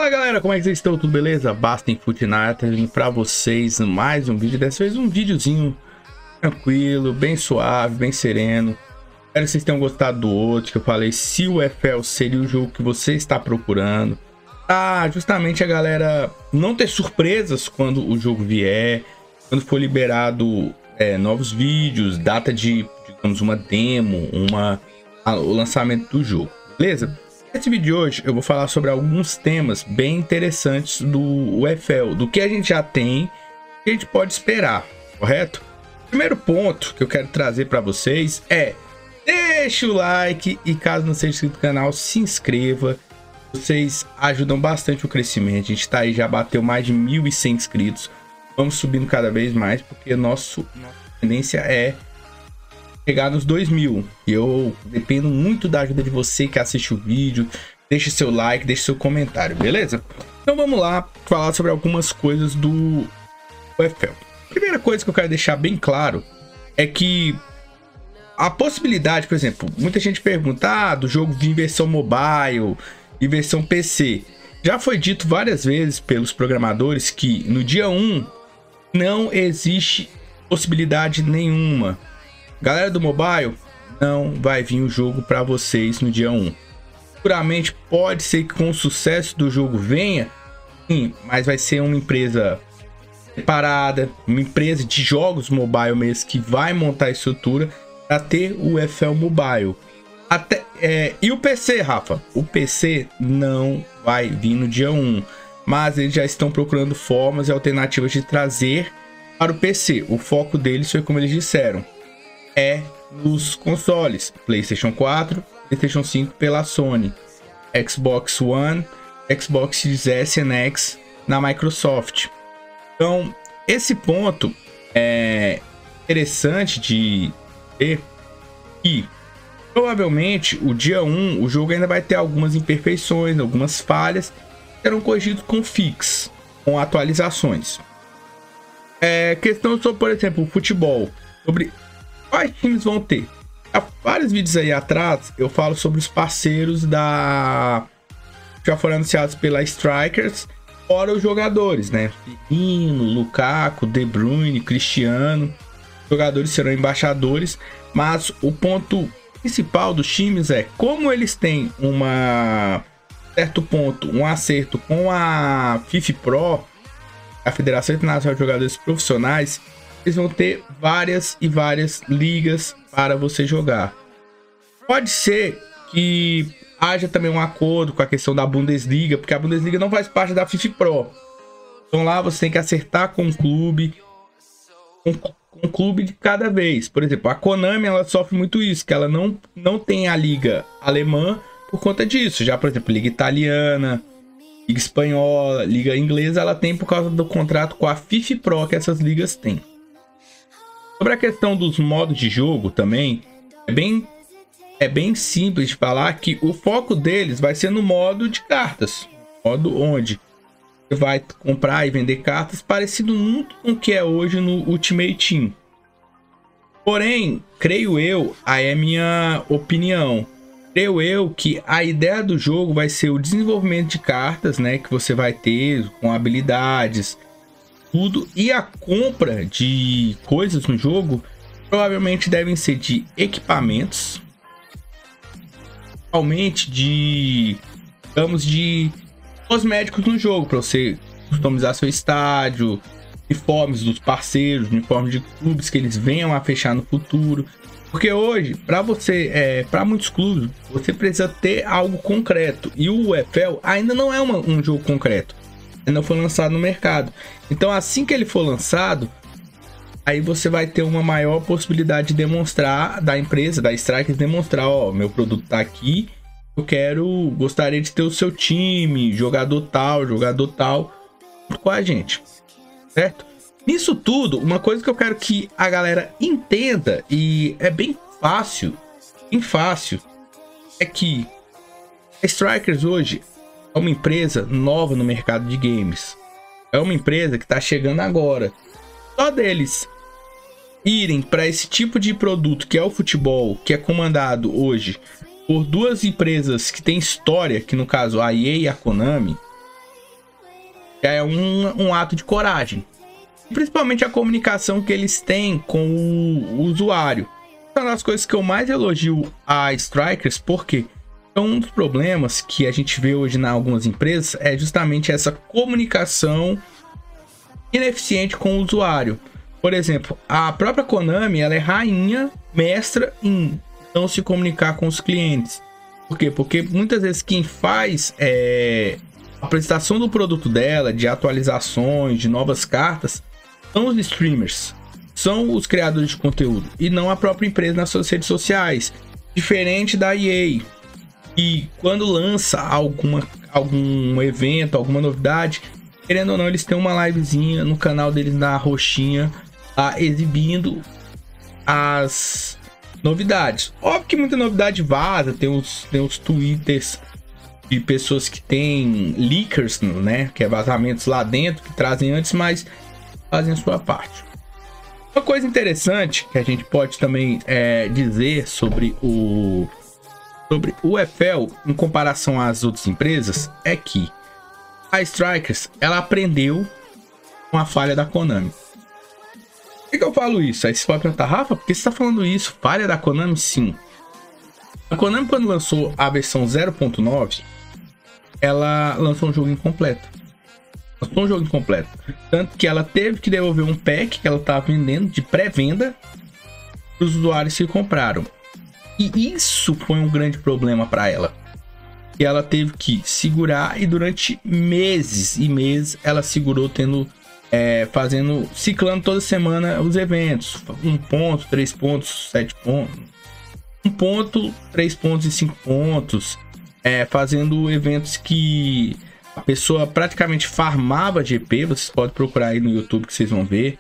Fala galera, como é que vocês estão? Tudo beleza? Bastem Fortnite trazendo pra vocês mais um vídeo. Dessa vez um videozinho tranquilo, bem suave, bem sereno. Espero que vocês tenham gostado do outro, que eu falei se o EFL seria o jogo que você está procurando. Justamente a galera não ter surpresas quando o jogo vier, quando for liberado novos vídeos, data de, digamos, uma demo, o lançamento do jogo, beleza? Nesse vídeo de hoje eu vou falar sobre alguns temas bem interessantes do UFL, do que a gente já tem, que a gente pode esperar, correto? Primeiro ponto que eu quero trazer para vocês é: deixa o like e caso não seja inscrito no canal, se inscreva. Vocês ajudam bastante o crescimento. A gente tá aí, já bateu mais de 1.100 inscritos. Vamos subindo cada vez mais, porque nossa tendência é chegar nos 2.000. E eu dependo muito da ajuda de você que assiste o vídeo. Deixe seu like, deixe seu comentário, beleza? Então vamos lá falar sobre algumas coisas do UFL. Primeira coisa que eu quero deixar bem claro é que a possibilidade, por exemplo, muita gente pergunta do jogo vir em versão mobile e versão PC. Já foi dito várias vezes pelos programadores que no dia 1 não existe possibilidade nenhuma. Galera do mobile, não vai vir o jogo para vocês no dia 1. Seguramente pode ser que com o sucesso do jogo venha, sim, mas vai ser uma empresa separada, uma empresa de jogos mobile mesmo, que vai montar a estrutura para ter o UFL Mobile. E o PC, Rafa? O PC não vai vir no dia 1, mas eles já estão procurando formas e alternativas de trazer para o PC. O foco deles foi, como eles disseram, nos consoles PlayStation 4, PlayStation 5 pela Sony, Xbox One, Xbox Series S e X na Microsoft. Então esse ponto é interessante de ter, e provavelmente o dia 1 o jogo ainda vai ter algumas imperfeições, algumas falhas que serão corrigidos com fix, com atualizações. Questão sobre, por exemplo, o futebol, sobre quais times vão ter. Há vários vídeos aí atrás eu falo sobre os parceiros já foram anunciados pela Strikers, fora os jogadores, né? Firmino, Lukaku, De Bruyne, Cristiano. Os jogadores serão embaixadores, mas o ponto principal dos times é como eles têm certo ponto, um acerto com a FIFA Pro, a Federação Internacional de Jogadores Profissionais. Eles vão ter várias e várias ligas para você jogar. Pode ser que haja também um acordo com a questão da Bundesliga, porque a Bundesliga não faz parte da FIFA Pro. Então lá você tem que acertar com o clube, um clube de cada vez. Por exemplo, a Konami, ela sofre muito isso, que ela não tem a liga alemã por conta disso. Já, por exemplo, liga italiana, liga espanhola, liga inglesa, ela tem por causa do contrato com a FIFA Pro que essas ligas têm. Sobre a questão dos modos de jogo também, é bem simples de falar que o foco deles vai ser no modo de cartas, modo onde você vai comprar e vender cartas, parecido muito com o que é hoje no Ultimate Team. Porém, creio eu, aí é minha opinião, creio eu que a ideia do jogo vai ser o desenvolvimento de cartas, né, que você vai ter com habilidades, tudo, e a compra de coisas no jogo provavelmente devem ser de equipamentos, principalmente de, digamos, de cosméticos no jogo, para você customizar seu estádio, uniformes dos parceiros, uniformes de clubes que eles venham a fechar no futuro. Porque hoje, para muitos clubes, você precisa ter algo concreto, e o UFL ainda não é um jogo concreto, ainda não foi lançado no mercado. Então assim que ele for lançado, aí você vai ter uma maior possibilidade de demonstrar, da empresa, da Strikers, demonstrar, meu produto tá aqui, gostaria de ter o seu time, jogador tal, com a gente, certo? Nisso tudo, uma coisa que eu quero que a galera entenda, e é bem fácil, é que a Strikers hoje é uma empresa nova no mercado de games. É uma empresa que está chegando agora. Só deles irem para esse tipo de produto que é o futebol, que é comandado hoje por duas empresas que têm história, que no caso a EA e a Konami, Já é um ato de coragem. Principalmente a comunicação que eles têm com o usuário. Uma das coisas que eu mais elogio a Strikers, porque um dos problemas que a gente vê hoje em algumas empresas é justamente essa comunicação ineficiente com o usuário. Por exemplo, a própria Konami, ela é rainha, mestra em não se comunicar com os clientes. Por quê? Porque muitas vezes quem faz a apresentação do produto dela, de atualizações, de novas cartas, são os streamers, são os criadores de conteúdo e não a própria empresa nas suas redes sociais. Diferente da EA, e quando lança algum evento, alguma novidade, querendo ou não, eles têm uma livezinha no canal deles na roxinha, exibindo as novidades. Óbvio que muita novidade vaza, tem os twitters de pessoas que têm leakers, né, que é vazamentos lá dentro, que trazem antes, mas fazem a sua parte. Uma coisa interessante que a gente pode também dizer sobre o EFL em comparação às outras empresas é que a Strikers, ela aprendeu com a falha da Konami. Por que eu falo isso? Aí você pode perguntar, Rafa, por que você está falando isso? Falha da Konami? Sim. A Konami, quando lançou a versão 0.9, ela lançou um jogo incompleto. Tanto que ela teve que devolver um pack que ela estava vendendo de pré-venda para os usuários que compraram. E isso foi um grande problema para ela. E ela teve que segurar, e durante meses e meses ela segurou, ciclando toda semana os eventos. 1 ponto, 3 pontos, 7 pontos. 1 ponto, 3 pontos e 5 pontos. Fazendo eventos que a pessoa praticamente farmava GP. Vocês podem procurar aí no YouTube que vocês vão ver.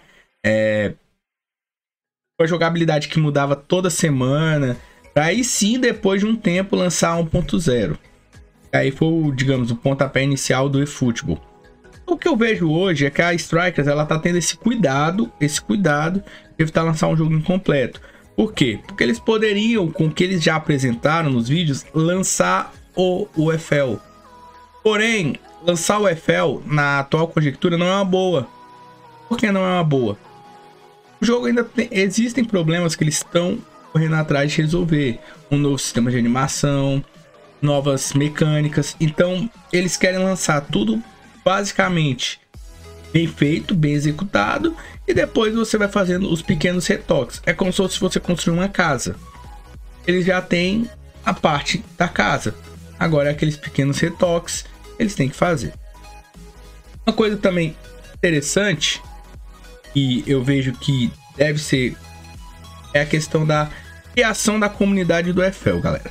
A jogabilidade que mudava toda semana. Aí sim, depois de um tempo, lançar 1.0. Aí foi, digamos, o pontapé inicial do eFootball. O que eu vejo hoje é que a Strikers, ela tá tendo esse cuidado de evitar lançar um jogo incompleto. Por quê? Porque eles poderiam, com o que eles já apresentaram nos vídeos, lançar o EFL. Porém, lançar o EFL na atual conjectura não é uma boa. Por que não é uma boa? O jogo ainda existem problemas que eles estão correndo atrás de resolver. Um novo sistema de animação, novas mecânicas. Então, eles querem lançar tudo basicamente bem feito, bem executado, e depois você vai fazendo os pequenos retoques. É como se você construir uma casa. Eles já têm a parte da casa. Agora, aqueles pequenos retoques, eles têm que fazer. Uma coisa também interessante, e eu vejo que deve ser, é a questão da criação da comunidade do EFL, galera.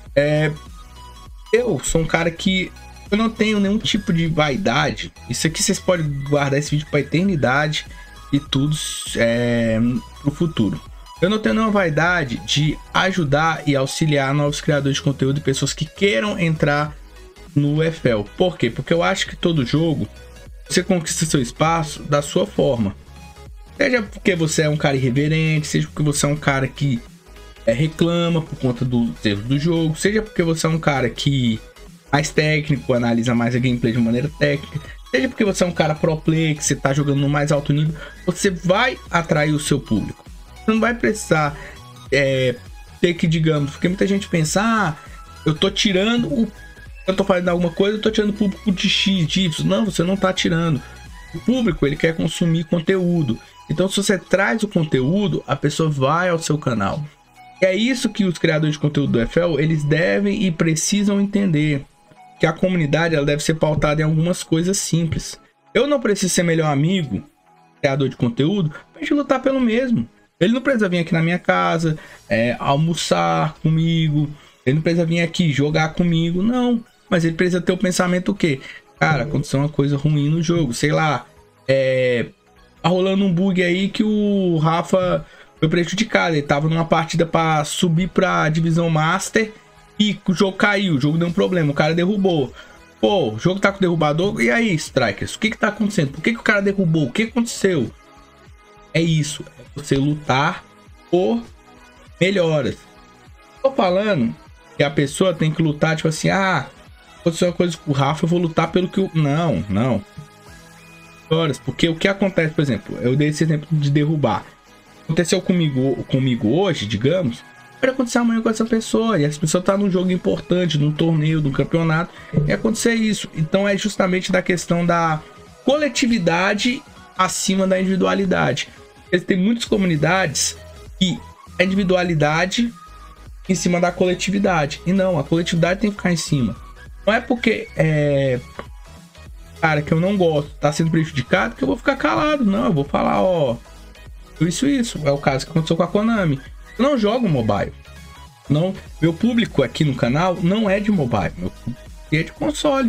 Eu sou um cara que eu não tenho nenhum tipo de vaidade. Isso aqui vocês podem guardar esse vídeo para eternidade e tudo pro futuro. Eu não tenho nenhuma vaidade de ajudar e auxiliar novos criadores de conteúdo e pessoas que queiram entrar no EFL. Por quê? Porque eu acho que todo jogo você conquista seu espaço da sua forma. Seja porque você é um cara irreverente, seja porque você é um cara que reclama por conta dos erros do jogo, seja porque você é um cara que mais técnico, analisa mais a gameplay de maneira técnica, seja porque você é um cara pro player, que você tá jogando no mais alto nível, você vai atrair o seu público. Você não vai precisar ter que, digamos, porque muita gente pensa, eu tô tirando eu tô fazendo alguma coisa, eu tô tirando o público de X, de Y. Não, você não tá tirando. O público, ele quer consumir conteúdo. Então, se você traz o conteúdo, a pessoa vai ao seu canal. E é isso que os criadores de conteúdo do EFL, eles devem e precisam entender. Que a comunidade, ela deve ser pautada em algumas coisas simples. Eu não preciso ser melhor amigo, criador de conteúdo, pra gente lutar pelo mesmo. Ele não precisa vir aqui na minha casa, almoçar comigo. Ele não precisa vir aqui jogar comigo, não. Mas ele precisa ter o pensamento o quê? Cara, aconteceu uma coisa ruim no jogo. Sei lá, tá rolando um bug aí que o Rafa foi prejudicado. Ele tava numa partida para subir pra divisão Master e o jogo caiu, o jogo deu um problema, o cara derrubou. Pô, o jogo tá com derrubador. E aí, Strikers, o que tá acontecendo? Por que o cara derrubou? O que aconteceu? É isso, é você lutar por melhoras. Tô falando que a pessoa tem que lutar, tipo assim, aconteceu uma coisa com o Rafa, eu vou lutar pelo que eu... Não. horas, porque o que acontece, por exemplo, eu dei esse exemplo de derrubar. Aconteceu comigo hoje, digamos, pode acontecer amanhã com essa pessoa, e essa pessoa tá num jogo importante, num torneio, num campeonato, e acontecer isso. Então é justamente da questão da coletividade acima da individualidade. Tem muitas comunidades que a individualidade em cima da coletividade, e não, a coletividade tem que ficar em cima. Não é porque cara que eu não gosto tá sendo prejudicado que eu vou ficar calado, não, eu vou falar, ó, isso é o caso que aconteceu com a Konami. Eu não jogo mobile, não, meu público aqui no canal não é de mobile, meu público é de console.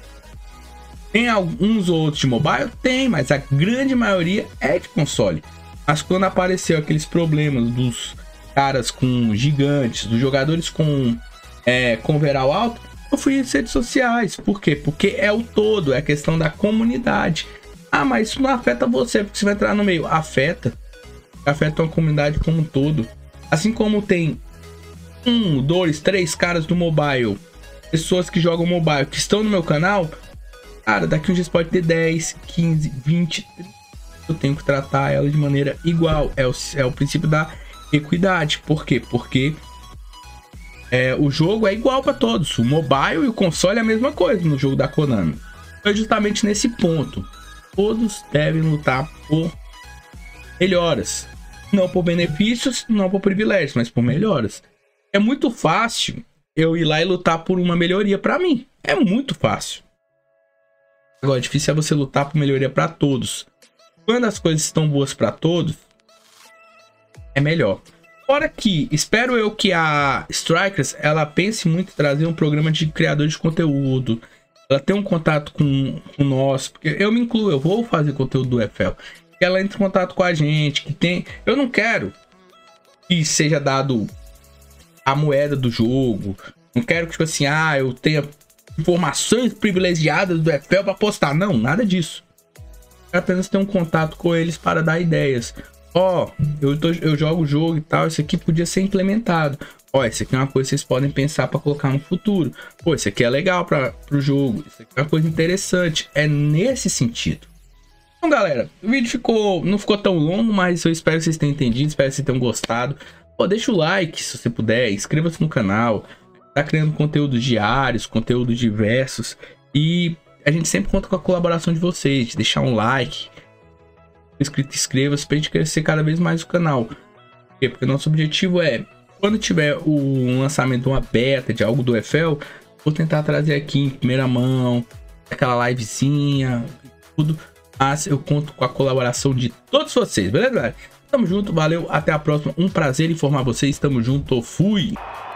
Tem alguns outros de mobile? Tem, mas a grande maioria é de console. Mas quando apareceu aqueles problemas dos caras com gigantes, dos jogadores com overall alto, eu fui em redes sociais. Por quê? Porque é o todo, é a questão da comunidade. Ah, mas isso não afeta você, porque você vai entrar no meio. Afeta uma comunidade como um todo. Assim como tem 1, 2, 3 caras do mobile, pessoas que jogam mobile, que estão no meu canal, cara, daqui uns dias pode ter 10, 15, 20, 30. Eu tenho que tratar ela de maneira igual. É o princípio da equidade. Por quê? Porque o jogo é igual para todos. O mobile e o console é a mesma coisa no jogo da Konami. Então, justamente nesse ponto, todos devem lutar por melhoras. Não por benefícios, não por privilégios, mas por melhoras. É muito fácil eu ir lá e lutar por uma melhoria para mim. É muito fácil. Agora, difícil é você lutar por melhoria para todos. Quando as coisas estão boas para todos, é melhor. Fora que, espero eu que a Strikers, ela pense muito em trazer um programa de criador de conteúdo. Ela tem um contato com nós, porque eu me incluo, eu vou fazer conteúdo do EFL. Que ela entre em contato com a gente, que tem... Eu não quero que seja dado a moeda do jogo. Não quero que, tipo assim, eu tenha informações privilegiadas do EFL para postar. Não, nada disso. Eu apenas ter um contato com eles para dar ideias. Eu jogo o jogo e tal, isso aqui podia ser implementado. Isso aqui é uma coisa que vocês podem pensar para colocar no futuro. Isso aqui é legal para o jogo. Isso aqui é uma coisa interessante. É nesse sentido. Então, galera, o vídeo não ficou tão longo, mas eu espero que vocês tenham entendido, espero que vocês tenham gostado. Deixa o like se você puder, inscreva-se no canal. Tá criando conteúdos diários, conteúdos diversos. E a gente sempre conta com a colaboração de vocês, de deixar um like, inscreva-se pra gente crescer cada vez mais o canal. Por quê? Porque nosso objetivo é, quando tiver o lançamento de uma beta de algo do EFL, vou tentar trazer aqui em primeira mão, aquela livezinha, tudo. Mas eu conto com a colaboração de todos vocês, beleza, galera? Tamo junto, valeu, até a próxima. Um prazer informar vocês, tamo junto, fui!